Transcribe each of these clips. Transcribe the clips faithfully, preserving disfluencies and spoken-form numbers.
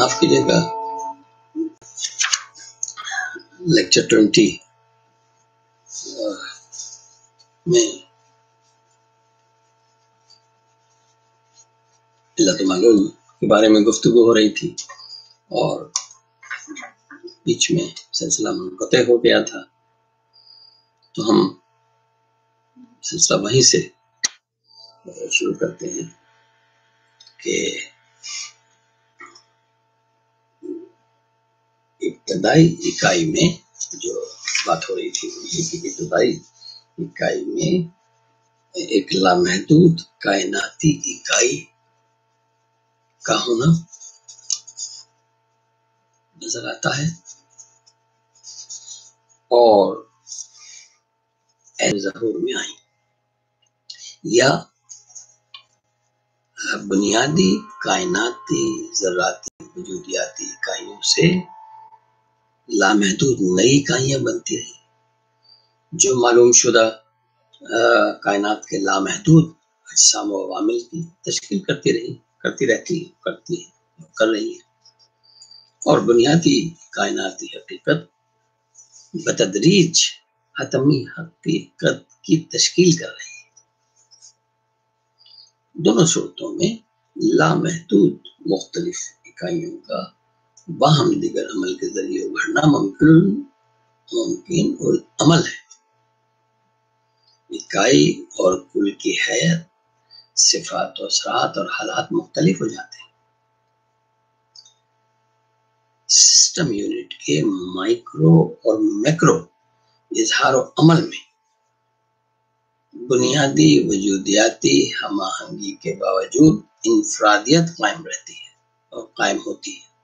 معاف کیجیے گا، lecture twenty میں علت معلوم کے بارے میں گفتگو ہو رہی تھی اور بیچ میں سلسلہ منقطع ہو گیا تھا، تو ہم سلسلہ وہیں سے شروع کرتے ہیں کہ ابتدائی اکائی میں جو بات ہو رہی تھی ابتدائی اکائی میں ایک لامحدود کائناتی اکائی کا ہونا نظر آتا ہے اور ظہور میں آئی یا بنیادی کائناتی ذراتی وجودیاتی اکائیوں سے لامحدود نئی اکائیاں بنتی رہی جو معلوم شدہ کائنات کے لامحدود اجسام و عوامل کی تشکیل کرتی رہی کرتی رہتی کرتی کر رہی ہے اور بنیادی کائناتی حقیقت بتدریج حتمی حقیقت کی تشکیل کر رہی ہے۔ دونوں صورتوں میں لامحدود مختلف اکائیوں کا باہم دیگر عمل کے ذریعے ابھرنا ممکن ممکن اور عمل ہے۔ اکائی اور کل کی حیت، صفات و اثرات اور حالات مختلف ہو جاتے ہیں۔ سسٹم یونٹ کے مائکرو اور میکرو اظہار و عمل میں بنیادی وجودیاتی ہم آہنگی کے باوجود انفرادیت قائم رہتی ہے اور قائم ہوتی ہے۔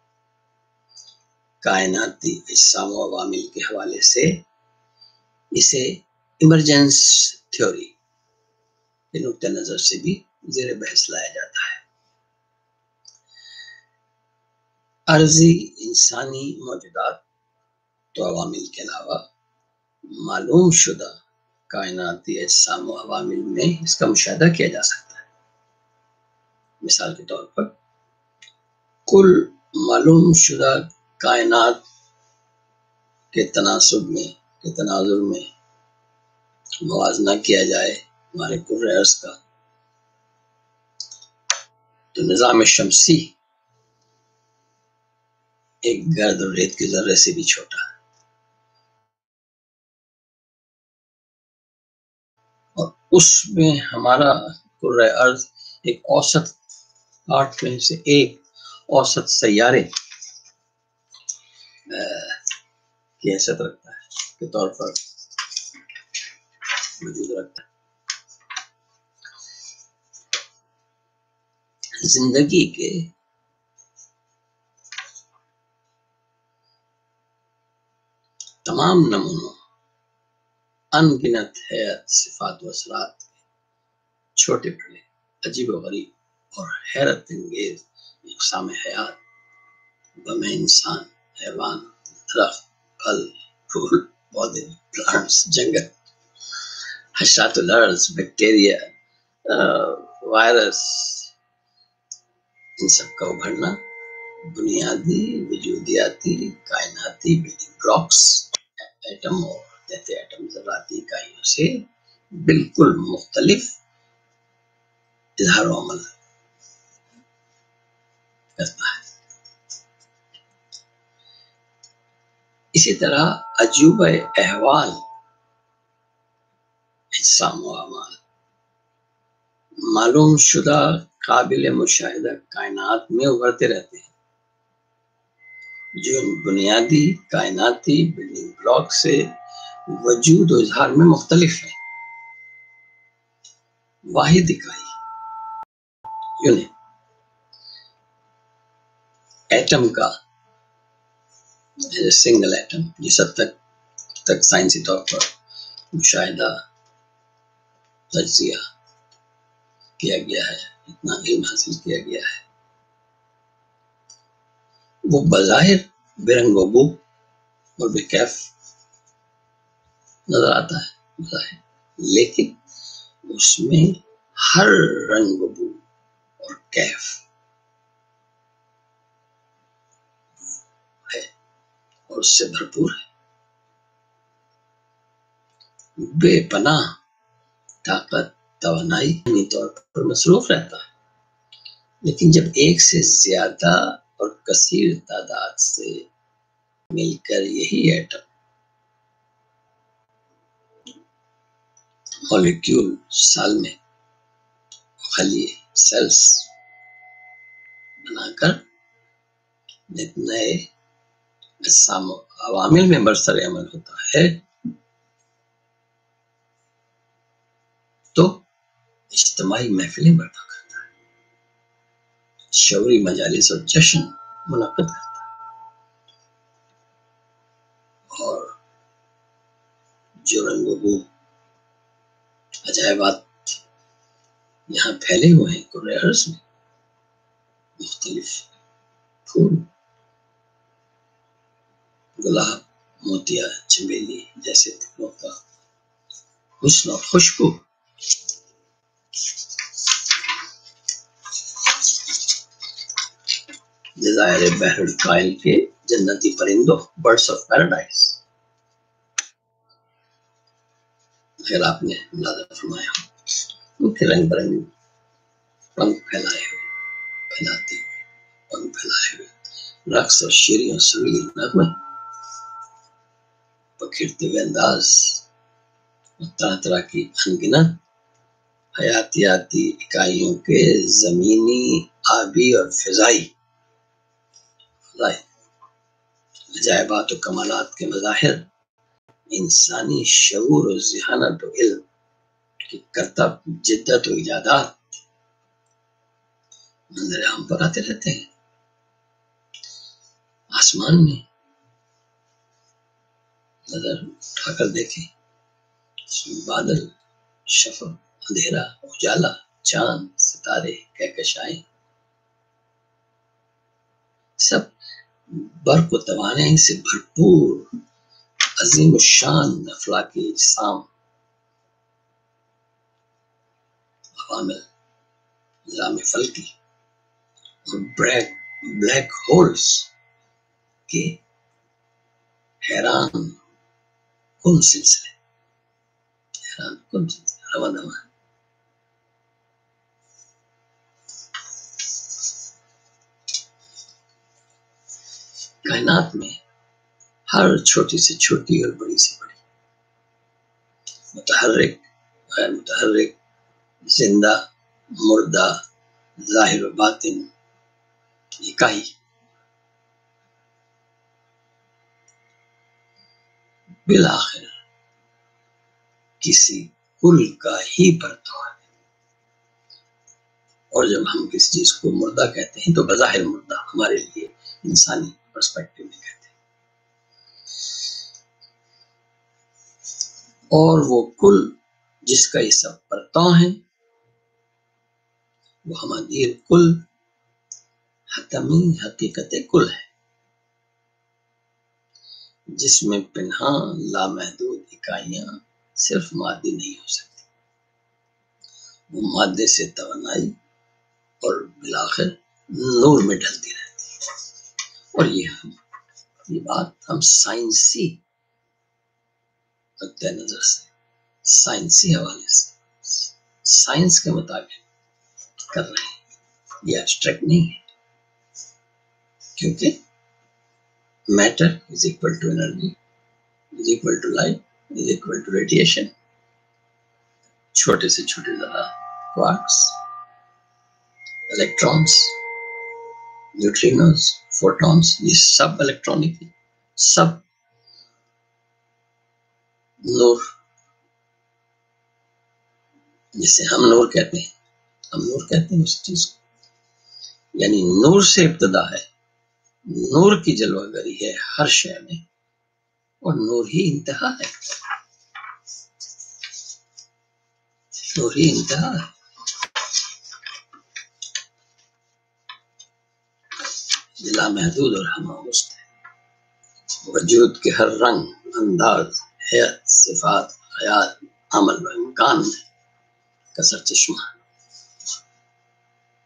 کائناتی اجسام و عوامل کے حوالے سے اسے ایمرجنس تھیوری کے نقطہ نظر سے بھی زیر بحث لایا جاتا ہے۔ عارضی انسانی موجودات تو عوامل کے علاوہ معلوم شدہ کائناتی اجسام و عوامل میں اس کا مشاہدہ کیا جا سکتا ہے۔ مثال کے طور پر کل معلوم شدہ کائنات کے تناسب میں کے تناظر میں موازنہ کیا جائے ہمارے کرۂ ارض کا تو نظام شمسی ایک گرد اور ریت کے ذرے سے بھی چھوٹا ہے اور اس میں ہمارا کرۂ ارض ایک اوسط آٹھ میں سے ایک اوسط سیارے کی حیثیت رکھتا ہے کے طور پر وجود رکھتا ہے۔ زندگی کے تمام نمونوں ان گنت حیات، صفات و اثرات چھوٹے بڑے، عجیب و غریب اور حیرت انگیز اقسام حیات بمیں انسان، حیوان، درخت، پھل، پھول، پودے، پلانٹس، جنگل، حشرات الارض، بیکٹیریا، وائرس، ان سب کا ابھرنا بنیادی وجودیاتی کائناتی بلڈنگ بلاکس ایٹم اور تحت ایٹم ذراتی اکائیوں سے بالکل مختلف اظہار و عمل کرتا ہے۔ اسی طرح عجوبہ احوال اجسام و اعمال معلوم شدہ قابل مشاہدہ کائنات میں ابھرتے رہتے ہیں جو ان بنیادی کائناتی بلڈنگ بلاک سے وجود و اظہار میں مختلف ہیں۔ واحد اکائی یونٹ ایٹم کا سنگل ایٹم جس حد تک تک سائنسی طور پر مشاہدہ تجزیہ کیا گیا ہے، اتنا علم حاصل کیا گیا ہے، وہ بظاہر بے رنگ و بو اور بے کیف نظر آتا ہے بظاہر، لیکن اس میں ہر رنگ و بو اور کیف اور اس سے بھرپور ہے، بے پناہ طاقت توانائی طور پر مصروف رہتا ہے، لیکن جب ایک سے زیادہ اور کثیر تعداد سے مل کر یہی ایٹم مالیکیول سال میں خلیے سیلز بنا کر نئے اجسام و عوامل میں برسر عمل ہوتا ہے تو اجتماعی محفلیں برپا کرتا ہے، شعوری مجالس اور جشن منعقد کرتا ہے، اور جو رنگ و بو عجائبات یہاں پھیلے ہوئے ہیں کرۂ ارض میں، مختلف پھول، گلاب، موتیا، چمیلی جیسے پھولوں کا حسن اور خوشبو جزائر بحر الکائل کے جنتی پرندوں، برڈس آف پیراڈائز، اگر آپ نے ملاحظہ فرمایا ہو ان کے رنگ برنگ پنکھ پھیلائے ہوئے پھیلاتے ہوئے پنکھ پھیلائے ہوئے رقص اور شیری اور سویل نغمے بکھیرتے ہوئے انداز اور طرح طرح کی انگنت حیاتیاتی اکائیوں کے زمینی، آبی اور فضائی فضائی عجائبات و کمالات کے مظاہر انسانی شعور و ذہانت و علم کی کرتب جدت و ایجادات منظر عام پر آتے رہتے ہیں۔ آسمان میں نظر اٹھا کر دیکھیں، اس میں بادل، شفق، اندھیرا، اجالا، چاند، ستارے، کہکشائیں، سب برق و توانائی سے بھرپور عظیم الشان افلاکی اجسام، عوامل نظام فلکی اور بلیک بلیک ہولز کے حیران کن سلسلے حیران کن سلسلے رواں دواں۔ کائنات میں ہر چھوٹی سے چھوٹی اور بڑی سے بڑی، متحرک، غیر متحرک، زندہ، مردہ، ظاہر و باطن اکائی بالآخر کسی کل کا ہی پرتو ہے، اور جب ہم کسی چیز کو مردہ کہتے ہیں تو بظاہر مردہ ہمارے لیے انسانی پرسپیکٹو میں کہتے ہیں، اور وہ کل جس کا یہ سب پرتو ہیں وہ ہماری کل حتمی حقیقت کل ہے، جس میں پنہاں لامحدود اکائیاں صرف مادی نہیں ہو سکتی، وہ مادے سے توانائی اور بالآخر نور میں ڈھلتی رہتی ہے۔ اور یہ ہم یہ بات ہم سائنسی نقطۂ نظر سے، سائنسی حوالے سے، سائنس کے مطابق کر رہے ہیں، یہ ایبسٹریکٹ نہیں ہے، کیونکہ matter is equal to energy is equal to light is equal to radiation, چھوٹے سے چھوٹے ذرا کوارکس، الیکٹرانس، نیوٹرینوز، فوٹونز، یہ سب الیکٹرانک ہیں، سب نور، جسے ہم نور کہتے ہیں، ہم نور کہتے ہیں اس چیز کو، یعنی نور سے ابتدا ہے، نور کی جلوہ گری ہے ہر شے میں، اور نور ہی انتہا ہے، نور ہی انتہا ہے۔ لامحدود اور ہمہ ہے، وجود کے ہر رنگ، انداز، حیت، صفات، خیال، عمل و امکان میں کثر چشمہ،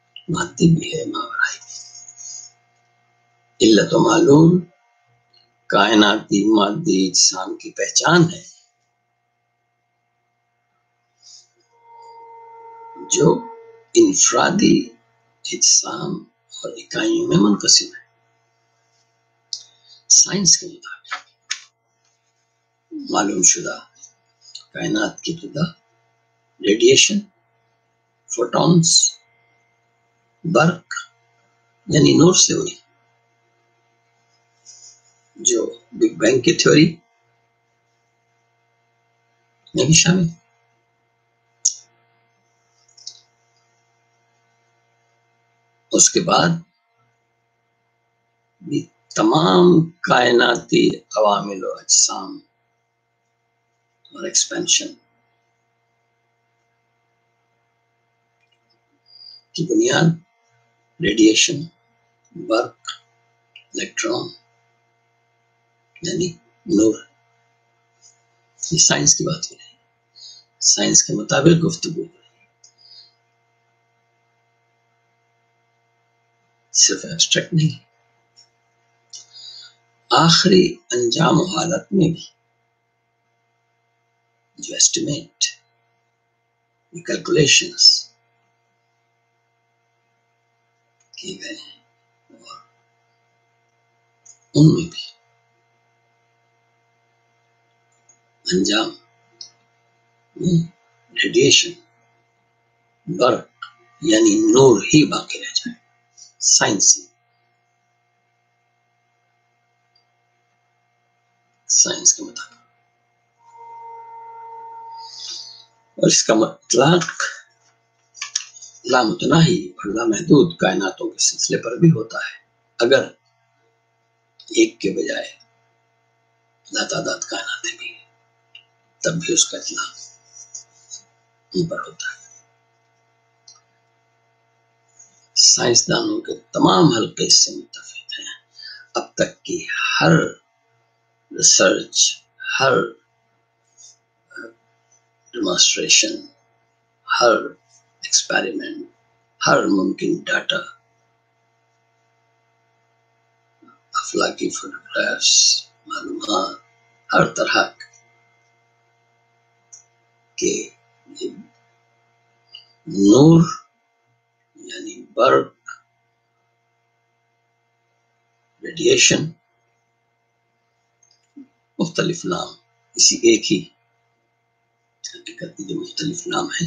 مادی بھی ہے ماورائی بھی، علت و معلوم کائناتی مادی اجسام کی پہچان ہے جو انفرادی اجسام اور اکائیوں میں منقسم ہے۔ سائنس کے مطابق معلوم شدہ کائنات کی ابتدا ریڈیشن، فوٹونز، برق یعنی نور سے ہوئی، جو بگ بینگ کی تھیوری میں بھی شامل۔ اس کے بعد بھی تمام کائناتی عوامل و اجسام اور ایکسپینشن کی بنیاد ریڈیشن، برق، الیکٹران یعنی نور۔ یہ سائنس کی بات ہو رہی ہے، سائنس کے مطابق گفتگو، صرف ایبسٹریکٹ نہیں۔ آخری انجام و حالت میں بھی جو ایسٹیمیٹ، کیلکولیشنز کیے گئے ہیں، اور ان میں بھی انجام میں ریڈیشن، برق یعنی نور ہی باقی رہ جائے، سائنسی سائنس کے مطابق۔ اور اس کا اطلاق لامتناہی اور لامحدود کائناتوں کے سلسلے پر بھی ہوتا ہے، اگر ایک کے بجائے لاتعداد کائناتیں بھی ہیں تب بھی اس کا اطلاق ان پر ہوتا ہے۔ سائنسدانوں کے تمام حلقے اس سے متفق ہیں۔ اب تک کی ہر ریسرچ، ہر ڈیمانسٹریشن، ہر ایکسپیریمنٹ، ہر ممکن ڈاٹا، افلاکی فوٹوگرافس، معلومات، ہر طرح کے نور یعنی برق، ریڈیشن، مختلف نام، اسی ایک ہی حقیقت کے جو مختلف نام ہیں،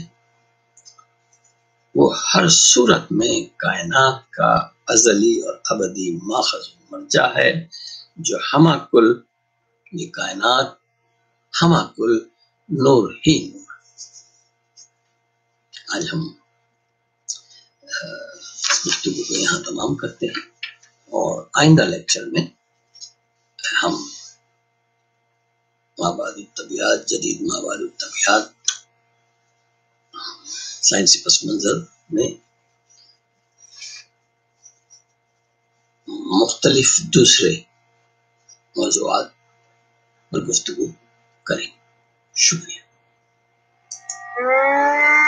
وہ ہر صورت میں کائنات کا ازلی اور ابدی ماخذ و مرجع ہے، جو ہمہ کل، یہ کائنات ہمہ کل نور ہی نور۔ آج ہم گفتگو کو یہاں تمام کرتے ہیں، اور آئندہ لیکچر میں ہم مابعد الطبیعات، جدید مابعد الطبیعات، سائنسی پس منظر میں مختلف دوسرے موضوعات پر گفتگو کریں۔ شکریہ۔